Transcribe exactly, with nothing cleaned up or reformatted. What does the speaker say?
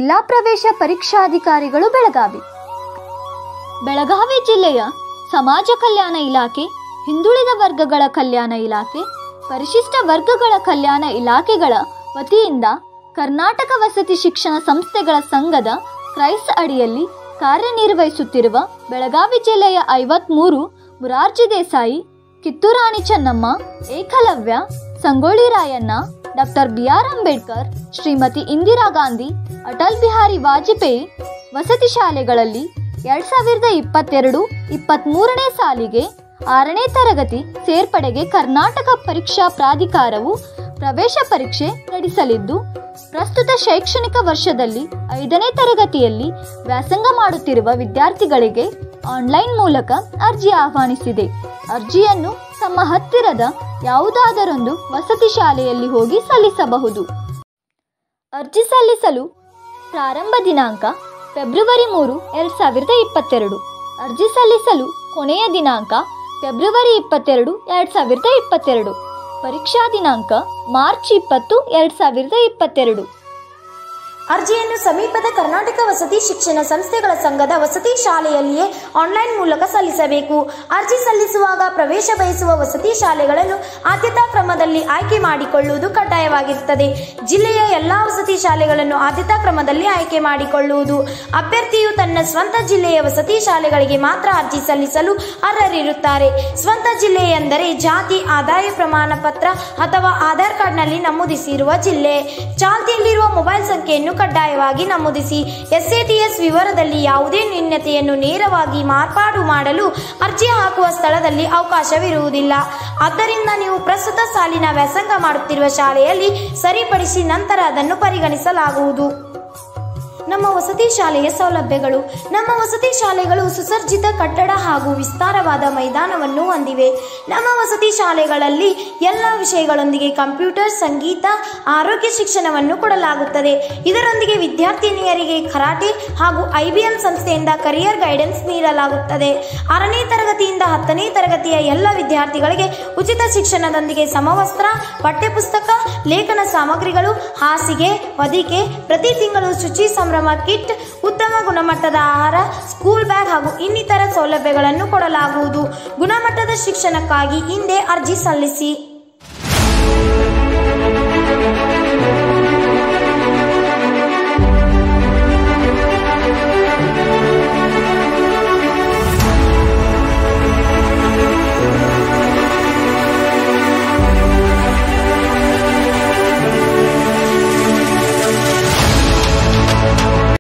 ಜಿಲ್ಲಾ ಪ್ರವೇಶ ಪರೀಕ್ಷಾಧಿಕಾರಿಗಳು ಬೆಳಗಾವಿ. ಬೆಳಗಾವಿ ಜಿಲ್ಲೆಯ ಸಮಾಜ ಕಲ್ಯಾಣ ಇಲಾಖೆ, ಹಿಂದುಳಿದ ವರ್ಗಗಳ ಕಲ್ಯಾಣ ಇಲಾಖೆ, ಪರಿಶಿಷ್ಟ ವರ್ಗಗಳ ಕಲ್ಯಾಣ ಇಲಾಖೆಗಳ ವತಿಯಿಂದ ಕರ್ನಾಟಕ ವಸತಿ ಶಿಕ್ಷಣ ಸಂಸ್ಥೆಗಳ ಸಂಘದ ಕ್ರೈಸ್ ಅಡಿಯಲ್ಲಿ ಕಾರ್ಯನಿರ್ವಹಿಸುತ್ತಿರುವ ಬೆಳಗಾವಿ ಜಿಲ್ಲೆಯ ಐವತ್ಮೂರು Morarji Desai, Kittur Rani Chennamma, Ekalavya, Sangolli Rayanna, doctor B R Ambedkar, Shrimati Indira Gandhi, Atal Bihari Vajpayee ವಸತಿ ಶಾಲೆಗಳಲ್ಲಿ ಎರಡು ಸಾವಿರದ ಇಪ್ಪತ್ತೆರಡು ಇಪ್ಪತ್ತ್ಮೂರನೇ ಸಾಲಿಗೆ ಆರನೇ ತರಗತಿ ಸೇರ್ಪಡೆಗೆ ಕರ್ನಾಟಕ ಪರೀಕ್ಷಾ ಪ್ರಾಧಿಕಾರವು ಪ್ರವೇಶ ಪರೀಕ್ಷೆ ನಡೆಸಲಿದ್ದು, ಪ್ರಸ್ತುತ ಶೈಕ್ಷಣಿಕ ವರ್ಷದಲ್ಲಿ ಐದನೇ ತರಗತಿಯಲ್ಲಿ ವ್ಯಾಸಂಗ ಮಾಡುತ್ತಿರುವ ವಿದ್ಯಾರ್ಥಿಗಳಿಗೆ ಆನ್ಲೈನ್ ಮೂಲಕ ಅರ್ಜಿ ಆಹ್ವಾನಿಸಿದೆ. ಅರ್ಜಿಯನ್ನು ತಮ್ಮ ಹತ್ತಿರದ ಯಾವುದಾದರೊಂದು ವಸತಿ ಶಾಲೆಯಲ್ಲಿ ಹೋಗಿ ಸಲ್ಲಿಸಬಹುದು. ಅರ್ಜಿ ಸಲ್ಲಿಸಲು ಪ್ರಾರಂಭ ದಿನಾಂಕ ಫೆಬ್ರವರಿ ಮೂರು ಎರಡು ಸಾವಿರದ ಇಪ್ಪತ್ತೆರಡು. ಅರ್ಜಿ ಸಲ್ಲಿಸಲು ಕೊನೆಯ ದಿನಾಂಕ ಫೆಬ್ರವರಿ ಇಪ್ಪತ್ತೆರಡು ಎರಡು ಸಾವಿರದ ಇಪ್ಪತ್ತೆರಡು. ಪರೀಕ್ಷಾ ದಿನಾಂಕ ಮಾರ್ಚ್ ಇಪ್ಪತ್ತು ಎರಡು ಸಾವಿರದ ಇಪ್ಪತ್ತೆರಡು. ಅರ್ಜಿಯನ್ನು ಸಮೀಪದ ಕರ್ನಾಟಕ ವಸತಿ ಶಿಕ್ಷಣ ಸಂಸ್ಥೆಗಳ ಸಂಘದ ವಸತಿ ಶಾಲೆಯಲ್ಲಿಯೇ ಆನ್ಲೈನ್ ಮೂಲಕ ಸಲ್ಲಿಸಬೇಕು. ಅರ್ಜಿ ಸಲ್ಲಿಸುವಾಗ ಪ್ರವೇಶ ಬಯಸುವ ವಸತಿ ಶಾಲೆಗಳನ್ನು ಆದ್ಯತಾ ಕ್ರಮದಲ್ಲಿ ಆಯ್ಕೆ ಮಾಡಿಕೊಳ್ಳುವುದು ಕಡ್ಡಾಯವಾಗಿರುತ್ತದೆ. ಜಿಲ್ಲೆಯ ಎಲ್ಲಾ ವಸತಿ ಶಾಲೆಗಳನ್ನು ಆದ್ಯತಾ ಕ್ರಮದಲ್ಲಿ ಆಯ್ಕೆ ಮಾಡಿಕೊಳ್ಳುವುದು. ಅಭ್ಯರ್ಥಿಯು ತನ್ನ ಸ್ವಂತ ಜಿಲ್ಲೆಯ ವಸತಿ ಶಾಲೆಗಳಿಗೆ ಮಾತ್ರ ಅರ್ಜಿ ಸಲ್ಲಿಸಲು ಅರ್ಹರಿರುತ್ತಾರೆ. ಸ್ವಂತ ಜಿಲ್ಲೆ ಎಂದರೆ ಜಾತಿ, ಆದಾಯ ಪ್ರಮಾಣ ಪತ್ರ ಅಥವಾ ಆಧಾರ್ ಕಾರ್ಡ್ನಲ್ಲಿ ನಮೂದಿಸಿರುವ ಜಿಲ್ಲೆ. ಚಾಲ್ತಿಯಲ್ಲಿರುವ ಮೊಬೈಲ್ ಸಂಖ್ಯೆಯನ್ನು ಕಡ್ಡಾಯವಾಗಿ ನಮೂದಿಸಿ. ಎಸ್ಎಟಿಎಸ್ ವಿವರದಲ್ಲಿ ಯಾವುದೇ ನ್ಯೂನತೆಯನ್ನು ನೇರವಾಗಿ ಮಾರ್ಪಾಡು ಮಾಡಲು ಅರ್ಜಿ ಹಾಕುವ ಸ್ಥಳದಲ್ಲಿ ಅವಕಾಶವಿರುವುದಿಲ್ಲ. ಆದ್ದರಿಂದ ನೀವು ಪ್ರಸ್ತುತ ಸಾಲಿನ ವ್ಯಾಸಂಗ ಮಾಡುತ್ತಿರುವ ಶಾಲೆಯಲ್ಲಿ ಸರಿಪಡಿಸಿ ನಂತರ ಅದನ್ನು ಪರಿಗಣಿಸಲಾಗುವುದು. ನಮ್ಮ ವಸತಿ ಶಾಲೆಯ ಸೌಲಭ್ಯಗಳು. ನಮ್ಮ ವಸತಿ ಶಾಲೆಗಳು ಸುಸಜ್ಜಿತ ಕಟ್ಟಡ ಹಾಗೂ ವಿಸ್ತಾರವಾದ ಮೈದಾನವನ್ನು ಹೊಂದಿವೆ. ನಮ್ಮ ವಸತಿ ಶಾಲೆಗಳಲ್ಲಿ ಎಲ್ಲ ವಿಷಯಗಳೊಂದಿಗೆ ಕಂಪ್ಯೂಟರ್, ಸಂಗೀತ, ಆರೋಗ್ಯ ಶಿಕ್ಷಣವನ್ನು ಕೊಡಲಾಗುತ್ತದೆ. ಇದರೊಂದಿಗೆ ವಿದ್ಯಾರ್ಥಿನಿಯರಿಗೆ ಕರಾಟೆ ಹಾಗೂ ಐಬಿಎಂ ಸಂಸ್ಥೆಯಿಂದ ಕರಿಯರ್ ಗೈಡೆನ್ಸ್ ನೀಡಲಾಗುತ್ತದೆ. ಆರನೇ ತರಗತಿಯಿಂದ ಹತ್ತನೇ ತರಗತಿಯ ಎಲ್ಲ ವಿದ್ಯಾರ್ಥಿಗಳಿಗೆ ಉಚಿತ ಶಿಕ್ಷಣದೊಂದಿಗೆ ಸಮವಸ್ತ್ರ, ಪಠ್ಯಪುಸ್ತಕ, ಲೇಖನ ಸಾಮಗ್ರಿಗಳು, ಹಾಸಿಗೆ, ಹೊದಿಕೆ, ಪ್ರತಿ ತಿಂಗಳು ಶುಚಿ ಸಂಭ್ರಮ ಕಿಟ್, ಉತ್ತಮ ಗುಣಮಟ್ಟದ ಆಹಾರ, ಸ್ಕೂಲ್ ಬ್ಯಾಗ್ ಹಾಗೂ ಇನ್ನಿತರ ಸೌಲಭ್ಯಗಳನ್ನು ಕೊಡಲಾಗುವುದು. ಗುಣಮಟ್ಟದ ಶಿಕ್ಷಣಕ್ಕಾಗಿ ಹಿಂದೆ ಅರ್ಜಿ ಸಲ್ಲಿಸಿ.